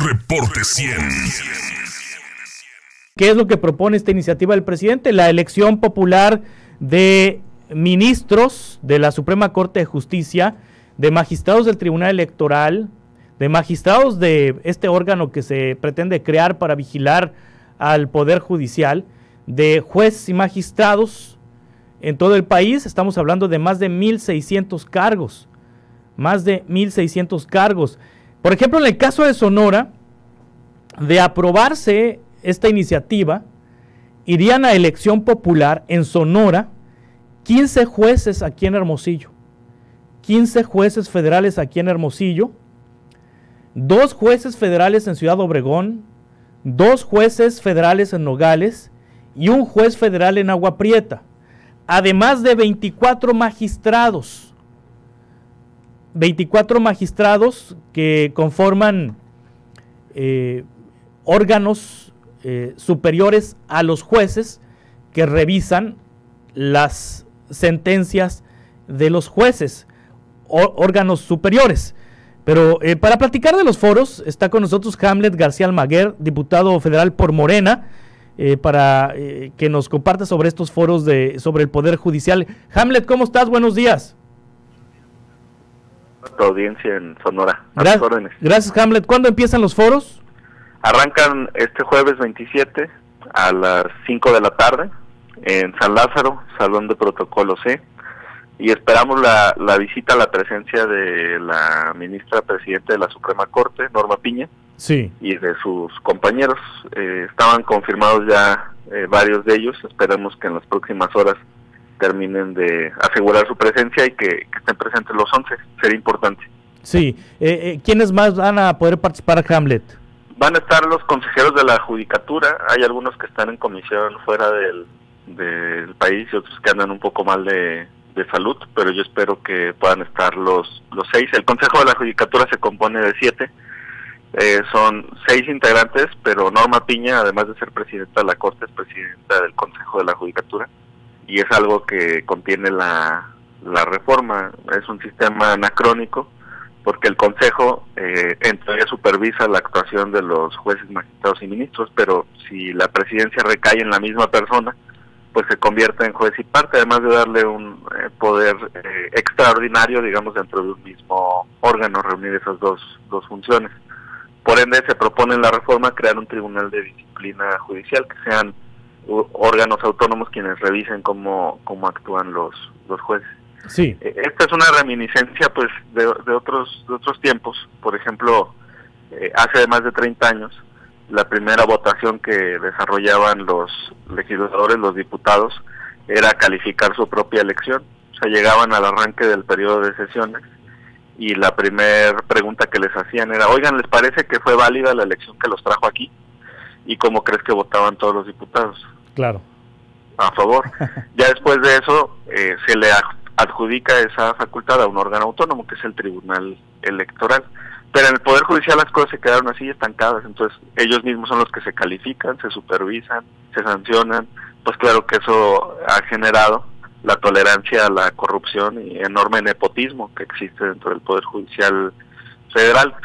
Reporte 100. ¿Qué es lo que propone esta iniciativa del presidente? La elección popular de ministros de la Suprema Corte de Justicia, de magistrados del Tribunal Electoral, de magistrados de este órgano que se pretende crear para vigilar al Poder Judicial, de jueces y magistrados en todo el país. Estamos hablando de más de 1,600 cargos, más de 1,600 cargos. Por ejemplo, en el caso de Sonora, de aprobarse esta iniciativa, irían a elección popular en Sonora 15 jueces aquí en Hermosillo, 15 jueces federales aquí en Hermosillo, 2 jueces federales en Ciudad Obregón, 2 jueces federales en Nogales y 1 juez federal en Agua Prieta, además de 24 magistrados. 24 magistrados que conforman órganos superiores a los jueces que revisan las sentencias de los jueces, órganos superiores. Pero para platicar de los foros está con nosotros Hamlet García Almaguer, diputado federal por Morena, para que nos comparta sobre estos foros sobre el Poder Judicial. Hamlet, ¿cómo estás? Buenos días. Tu audiencia en Sonora. Gracias, Hamlet. ¿Cuándo empiezan los foros? Arrancan este jueves 27 a las 5 de la tarde en San Lázaro, Salón de Protocolo C, y esperamos la visita, la presencia de la ministra presidente de la Suprema Corte, Norma Piña, sí, y de sus compañeros. Estaban confirmados ya varios de ellos. Esperemos que en las próximas horas terminen de asegurar su presencia y que estén presentes los 11. Sería importante. Sí. ¿Quiénes más van a poder participar, Hamlet? Van a estar los consejeros de la Judicatura. Hay algunos que están en comisión fuera del país y otros que andan un poco mal de salud, pero yo espero que puedan estar los 6. El Consejo de la Judicatura se compone de 7. Son 6 integrantes, pero Norma Piña, además de ser presidenta de la Corte, es presidenta del Consejo de la Judicatura, y es algo que contiene la reforma. Es un sistema anacrónico, porque el Consejo en teoría supervisa la actuación de los jueces, magistrados y ministros, pero si la presidencia recae en la misma persona, pues se convierte en juez y parte, además de darle un poder extraordinario, digamos, dentro de un mismo órgano, reunir esas dos funciones. Por ende, se propone en la reforma crear un tribunal de disciplina judicial, que sean órganos autónomos quienes revisen cómo actúan los jueces. Sí. Esta es una reminiscencia, pues, de otros tiempos. Por ejemplo, hace más de 30 años, la primera votación que desarrollaban los legisladores, los diputados, era calificar su propia elección. O sea, llegaban al arranque del periodo de sesiones y la primera pregunta que les hacían era: oigan, ¿les parece que fue válida la elección que los trajo aquí? ¿Y cómo crees que votaban todos los diputados? Claro. A favor. Ya después de eso se le adjudica esa facultad a un órgano autónomo, que es el Tribunal Electoral. Pero en el Poder Judicial las cosas se quedaron así estancadas, entonces ellos mismos son los que se califican, se supervisan, se sancionan. Pues claro que eso ha generado la tolerancia a la corrupción y enorme nepotismo que existe dentro del Poder Judicial Federal.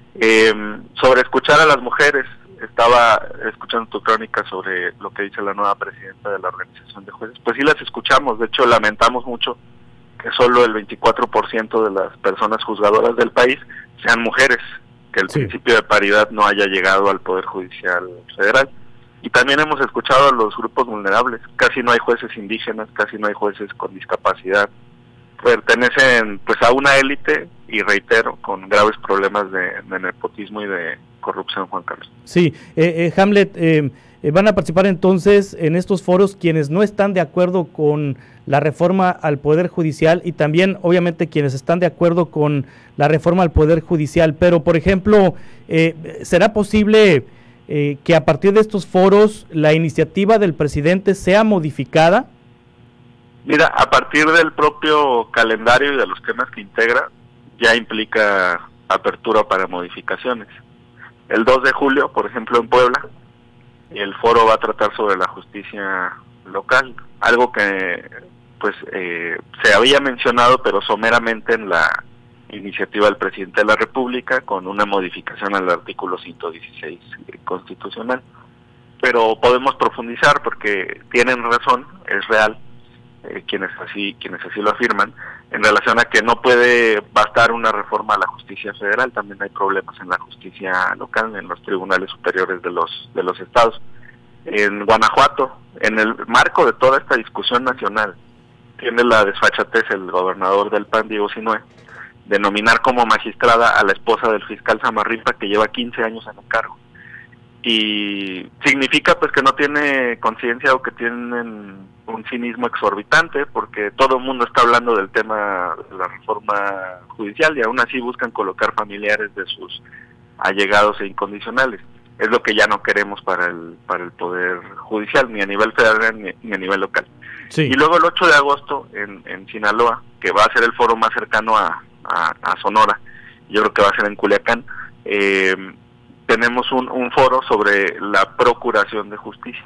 Sobre escuchar a las mujeres, estaba escuchando tu crónica sobre lo que dice la nueva presidenta de la Organización de Jueces. Pues sí las escuchamos, de hecho lamentamos mucho que solo el 24% de las personas juzgadoras del país sean mujeres, que el principio de paridad no haya llegado al Poder Judicial Federal. Y también hemos escuchado a los grupos vulnerables. Casi no hay jueces indígenas, casi no hay jueces con discapacidad. Pertenecen pues a una élite, y reitero, con graves problemas de nepotismo y de corrupción, Juan Carlos. Sí, Hamlet, van a participar entonces en estos foros quienes no están de acuerdo con la reforma al Poder Judicial y también obviamente quienes están de acuerdo con la reforma al Poder Judicial, pero por ejemplo, ¿será posible que a partir de estos foros la iniciativa del presidente sea modificada? Mira, a partir del propio calendario y de los temas que integra, ya implica apertura para modificaciones. El 2 de julio, por ejemplo, en Puebla, el foro va a tratar sobre la justicia local, algo que pues se había mencionado pero someramente en iniciativa del presidente de la República con una modificación al artículo 116 constitucional. Pero podemos profundizar porque tienen razón, es real, quienes así lo afirman, en relación a que no puede bastar una reforma a la justicia federal. También hay problemas en la justicia local, en los tribunales superiores de los estados. En Guanajuato, en el marco de toda esta discusión nacional, tiene la desfachatez el gobernador del PAN, Diego Sinue, de nominar como magistrada a la esposa del fiscal Zamarripa, que lleva 15 años en el cargo. Y significa pues que no tiene conciencia o que tienen un cinismo exorbitante, porque todo el mundo está hablando del tema de la reforma judicial y aún así buscan colocar familiares de sus allegados e incondicionales. Es lo que ya no queremos para el Poder Judicial, ni a nivel federal ni a nivel local. Sí. Y luego el 8 de agosto en Sinaloa, que va a ser el foro más cercano a Sonora, yo creo que va a ser en Culiacán, tenemos un foro sobre la procuración de justicia.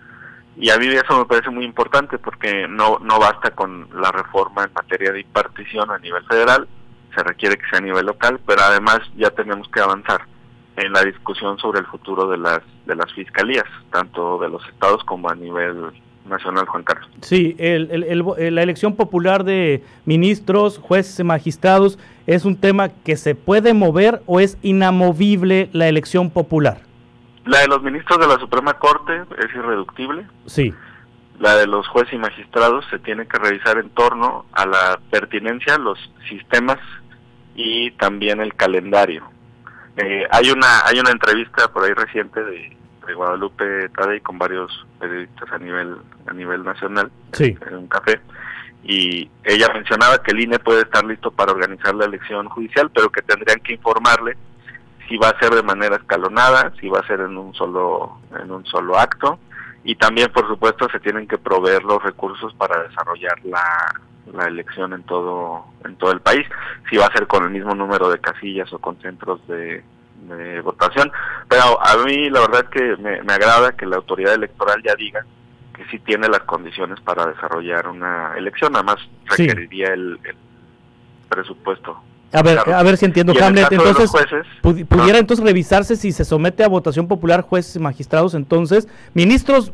Y a mí eso me parece muy importante porque no basta con la reforma en materia de impartición a nivel federal, se requiere que sea a nivel local, pero además ya tenemos que avanzar en la discusión sobre el futuro de las fiscalías, tanto de los estados como a nivel nacional, Juan Carlos. Sí, la elección popular de ministros, jueces y magistrados es un tema que se puede mover o es inamovible la elección popular. La de los ministros de la Suprema Corte es irreductible. Sí. La de los jueces y magistrados se tiene que revisar en torno a la pertinencia, los sistemas y también el calendario. Hay una entrevista por ahí reciente de Guadalupe Tadei con varios periodistas a nivel nacional, sí, en un café, y ella mencionaba que el INE puede estar listo para organizar la elección judicial, pero que tendrían que informarle si va a ser de manera escalonada, si va a ser en un solo acto, y también por supuesto se tienen que proveer los recursos para desarrollar la elección en todo el país, si va a ser con el mismo número de casillas o con centros de votación. Pero a mí la verdad que me agrada que la autoridad electoral ya diga que sí tiene las condiciones para desarrollar una elección, nada más requeriría el presupuesto. A ver si entiendo, Hamlet. Entonces, pudiera entonces revisarse si se somete a votación popular jueces y magistrados, entonces, ministros,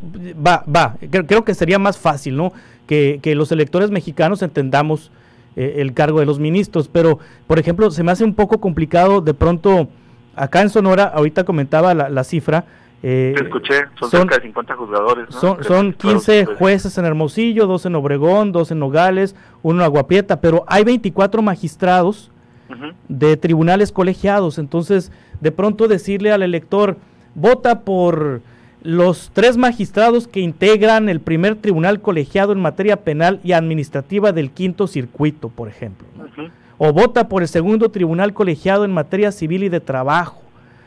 creo que sería más fácil, ¿no? Que los electores mexicanos entendamos el cargo de los ministros, pero, por ejemplo, se me hace un poco complicado de pronto, acá en Sonora, ahorita comentaba la cifra. Te escuché, son cerca de 50 juzgadores, ¿no? Son 15 jueces en Hermosillo, 2 en Obregón, 2 en Nogales, 1 en Agua Prieta, pero hay 24 magistrados de tribunales colegiados. Entonces, de pronto decirle al elector, vota por los 3 magistrados que integran el primer tribunal colegiado en materia penal y administrativa del Quinto Circuito, por ejemplo, ¿no? O vota por el segundo tribunal colegiado en materia civil y de trabajo,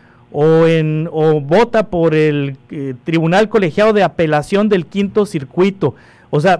o vota por el tribunal colegiado de apelación del Quinto Circuito. O sea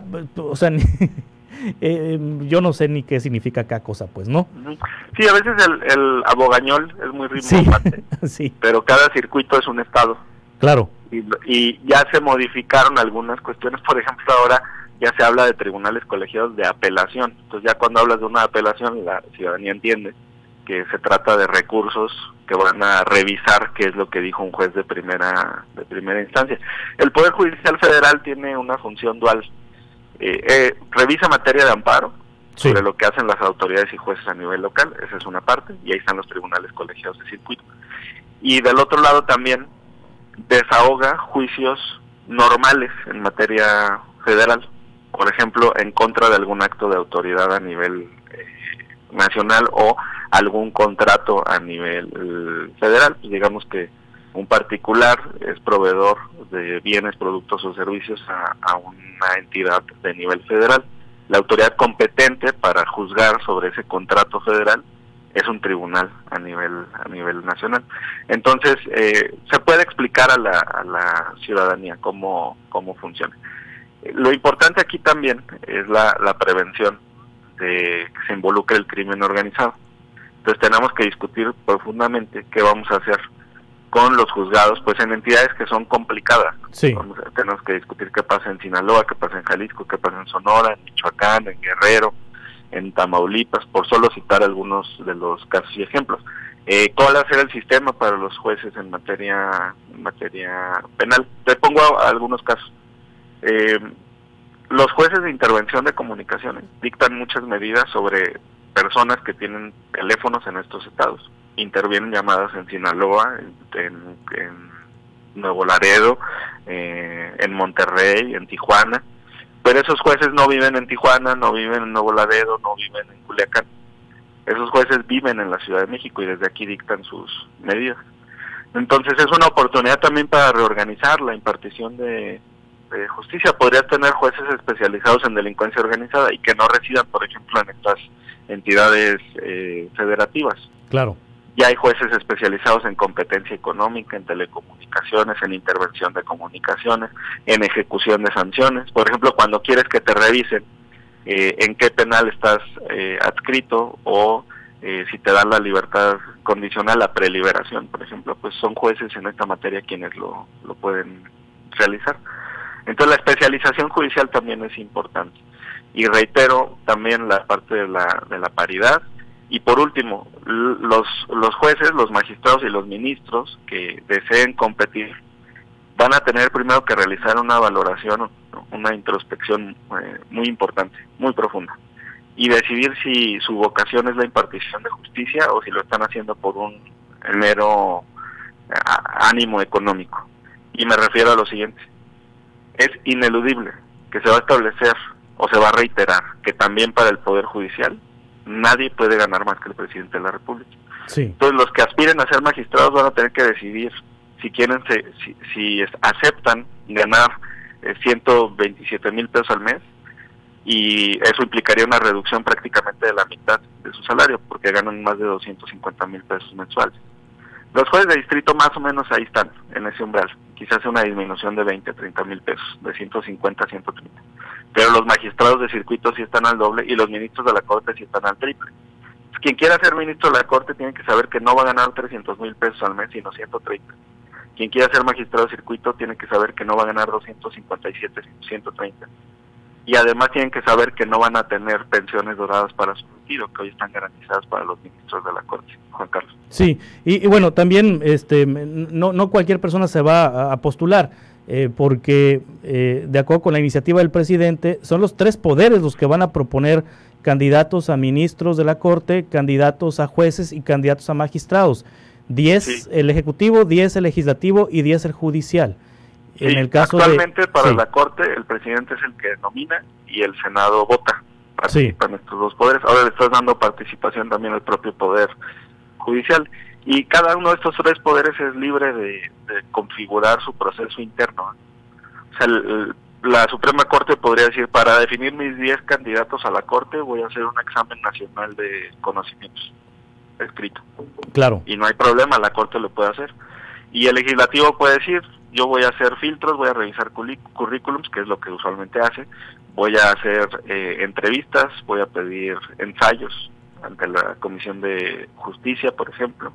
yo no sé ni qué significa cada cosa, pues, ¿no? Sí, a veces el abogañol es muy rimbombante, sí. Pero cada circuito es un estado. Claro. Y ya se modificaron algunas cuestiones, por ejemplo, ahora ya se habla de tribunales colegiados de apelación. Entonces ya cuando hablas de una apelación, la ciudadanía entiende que se trata de recursos que van a revisar qué es lo que dijo un juez de primera instancia. El Poder Judicial Federal tiene una función dual. Revisa materia de amparo sobre lo que hacen las autoridades y jueces a nivel local, esa es una parte, y ahí están los tribunales colegiados de circuito. Y del otro lado también desahoga juicios normales en materia federal, por ejemplo, en contra de algún acto de autoridad a nivel nacional o algún contrato a nivel federal. Pues digamos que un particular es proveedor de bienes, productos o servicios a una entidad de nivel federal. La autoridad competente para juzgar sobre ese contrato federal es un tribunal a nivel nacional. Entonces, se puede explicar a la ciudadanía cómo funciona. Lo importante aquí también es la prevención de que se involucre el crimen organizado. Entonces tenemos que discutir profundamente qué vamos a hacer con los juzgados, pues en entidades que son complicadas. Sí. Tenemos que discutir qué pasa en Sinaloa, qué pasa en Jalisco, qué pasa en Sonora, en Michoacán, en Guerrero, en Tamaulipas, por solo citar algunos de los casos y ejemplos. ¿Cuál va a ser el sistema para los jueces en materia penal? Te pongo algunos casos. Los jueces de intervención de comunicaciones dictan muchas medidas sobre personas que tienen teléfonos en estos estados. Intervienen llamadas en Sinaloa, en Nuevo Laredo, en Monterrey, en Tijuana, pero esos jueces no viven en Tijuana, no viven en Nuevo Laredo, no viven en Culiacán. Esos jueces viven en la Ciudad de México y desde aquí dictan sus medidas. Entonces es una oportunidad también para reorganizar la impartición de justicia. Podrías tener jueces especializados en delincuencia organizada y que no residan, por ejemplo, en estas entidades federativas. Claro. Ya hay jueces especializados en competencia económica, en telecomunicaciones, en intervención de comunicaciones, en ejecución de sanciones. Por ejemplo, cuando quieres que te revisen en qué penal estás adscrito o si te dan la libertad condicional, la preliberación, por ejemplo, pues son jueces en esta materia quienes lo pueden realizar. Entonces la especialización judicial también es importante. Y reitero también la parte de la paridad. Y por último, los jueces, los magistrados y los ministros que deseen competir van a tener primero que realizar una valoración, una introspección muy importante, muy profunda, y decidir si su vocación es la impartición de justicia o si lo están haciendo por un mero ánimo económico. Y me refiero a lo siguiente: es ineludible que se va a establecer o se va a reiterar que también para el Poder Judicial nadie puede ganar más que el presidente de la República. Sí. Entonces los que aspiren a ser magistrados van a tener que decidir si quieren, si aceptan ganar 127,000 pesos al mes, y eso implicaría una reducción prácticamente de la mitad de su salario, porque ganan más de 250,000 pesos mensuales. Los jueces de distrito más o menos ahí están, en ese umbral, quizás una disminución de 20 a 30,000 pesos, de 150 a 130. Pero los magistrados de circuito sí están al doble y los ministros de la Corte sí están al triple. Quien quiera ser ministro de la Corte tiene que saber que no va a ganar 300,000 pesos al mes, sino 130. Quien quiera ser magistrado de circuito tiene que saber que no va a ganar 257, sino 130. Y además tienen que saber que no van a tener pensiones doradas para su retiro, que hoy están garantizadas para los ministros de la Corte. Juan Carlos. Sí, y bueno, también no cualquier persona se va a postular, porque de acuerdo con la iniciativa del presidente, son los 3 poderes los que van a proponer candidatos a ministros de la Corte, candidatos a jueces y candidatos a magistrados. 10 el Ejecutivo, 10 el Legislativo y 10 el Judicial. Sí, en el caso actualmente para la Corte el presidente es el que nomina y el Senado vota. Participan estos 2 poderes. Ahora le estás dando participación también al propio Poder Judicial. Y cada uno de estos 3 poderes es libre de configurar su proceso interno. O sea, la Suprema Corte podría decir: para definir mis 10 candidatos a la Corte voy a hacer un examen nacional de conocimientos escrito. Claro. Y no hay problema, la Corte lo puede hacer. Y el Legislativo puede decir: yo voy a hacer filtros, voy a revisar currículums, que es lo que usualmente hace, voy a hacer entrevistas, voy a pedir ensayos ante la Comisión de Justicia, por ejemplo,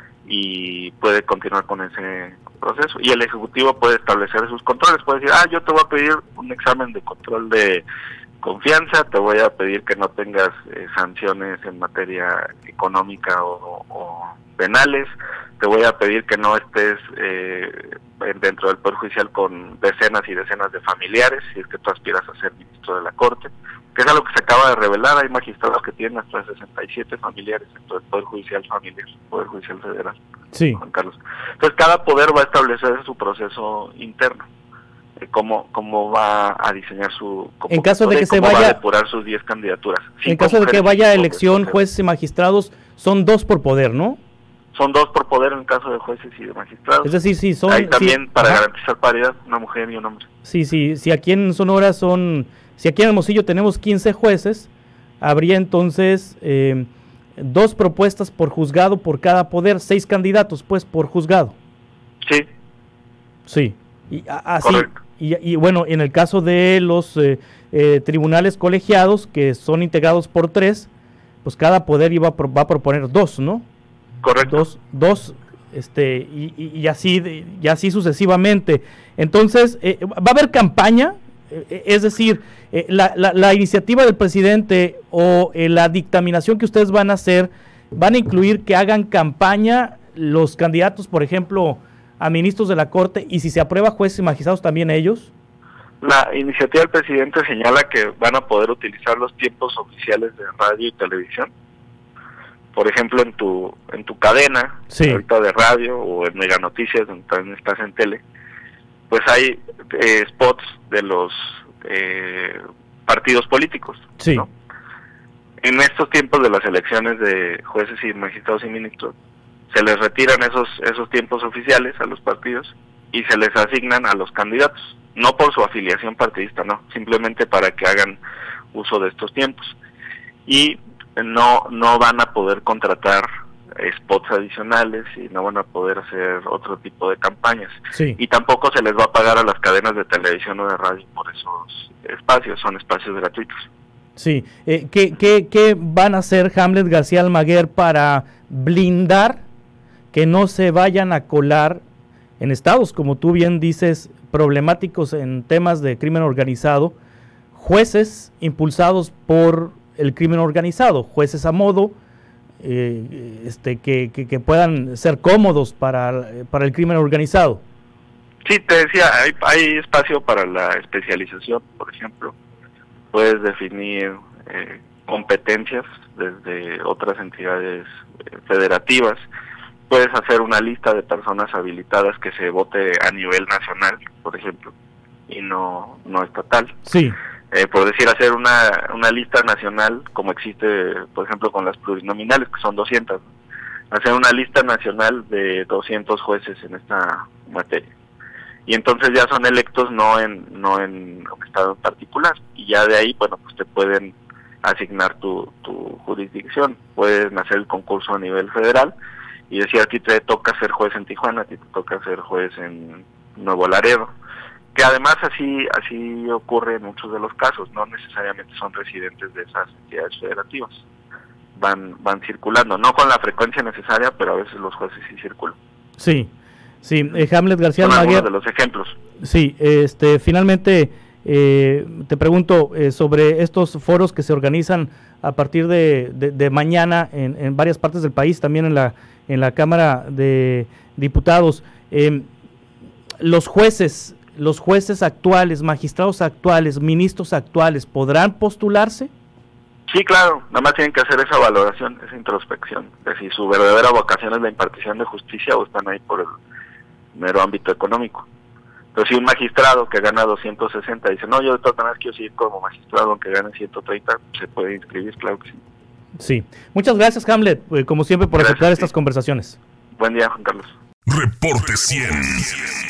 y puede continuar con ese proceso. Y el Ejecutivo puede establecer sus controles, puede decir: yo te voy a pedir un examen de control de confianza, te voy a pedir que no tengas sanciones en materia económica o penales, te voy a pedir que no estés dentro del Poder Judicial con decenas y decenas de familiares, si es que tú aspiras a ser ministro de la Corte, que es algo que se acaba de revelar. Hay magistrados que tienen hasta 67 familiares dentro del Poder Judicial familiar, Poder Judicial Federal. Sí. Juan Carlos. Entonces cada poder va a establecer su proceso interno, cómo va a diseñar su convocatoria, en caso de que se va vaya a depurar sus 10 candidaturas. En caso de que vaya a elección jueces y magistrados, son 2 por poder, ¿no? Son 2 por poder en caso de jueces y de magistrados. Es decir, sí, son... Ahí también, sí, para garantizar paridad, una mujer y un hombre. Sí, si aquí en Sonora si aquí en Hermosillo tenemos 15 jueces, habría entonces 2 propuestas por juzgado por cada poder, 6 candidatos, pues, por juzgado. Sí. Sí, y así... Y bueno, en el caso de los tribunales colegiados, que son integrados por 3, pues cada poder va a proponer 2, ¿no? Correcto. Dos, y así sucesivamente. Entonces, ¿va a haber campaña Es decir, la iniciativa del presidente o la dictaminación que ustedes van a hacer, van a incluir que hagan campaña los candidatos, por ejemplo, a ministros de la Corte, y si se aprueba jueces y magistrados también ellos. La iniciativa del presidente señala que van a poder utilizar los tiempos oficiales de radio y televisión. Por ejemplo, en tu cadena, sí, ahorita de radio, o en Mega Noticias, donde también estás en tele, pues hay spots de los partidos políticos, sí, ¿no? En estos tiempos de las elecciones de jueces y magistrados y ministros, se les retiran esos tiempos oficiales a los partidos y se les asignan a los candidatos, no por su afiliación partidista, no, simplemente para que hagan uso de estos tiempos. Y no van a poder contratar spots adicionales y no van a poder hacer otro tipo de campañas. Sí. Y tampoco se les va a pagar a las cadenas de televisión o de radio por esos espacios, son espacios gratuitos. Sí. ¿Qué van a hacer Hamlet García Almaguer para blindar que no se vayan a colar en estados, como tú bien dices, problemáticos en temas de crimen organizado, jueces impulsados por el crimen organizado, jueces a modo, que puedan ser cómodos para el crimen organizado? Sí, te decía, hay espacio para la especialización, por ejemplo. Puedes definir competencias desde otras entidades federativas. Puedes hacer una lista de personas habilitadas que se vote a nivel nacional, por ejemplo, y no estatal. Sí. Por decir, hacer una lista nacional, como existe, por ejemplo, con las plurinominales, que son 200. Hacer una lista nacional de 200 jueces en esta materia. Y entonces ya son electos no en un estado en particular. Y ya de ahí, bueno, pues te pueden asignar tu jurisdicción. Pueden hacer el concurso a nivel federal y decir, a ti te toca ser juez en Tijuana, a ti te toca ser juez en Nuevo Laredo. Que además así ocurre en muchos de los casos, no necesariamente son residentes de esas entidades federativas. Van circulando, no con la frecuencia necesaria, pero a veces los jueces sí circulan. Sí, sí. Hamlet García Son Almaguer, algunos de los ejemplos. Sí, finalmente te pregunto sobre estos foros que se organizan a partir de mañana en varias partes del país, también en la Cámara de Diputados. Los jueces actuales, magistrados actuales, ministros actuales, ¿podrán postularse? Sí, claro, nada más tienen que hacer esa valoración, esa introspección, de si su verdadera vocación es la impartición de justicia o están ahí por el mero ámbito económico. Pero si un magistrado que gana 260 dice, no, yo de todas maneras quiero seguir como magistrado aunque gane 130, se puede inscribir, claro que sí. Sí. Muchas gracias, Hamlet, como siempre, por aceptar estas conversaciones. Buen día, Juan Carlos. Reporte 100.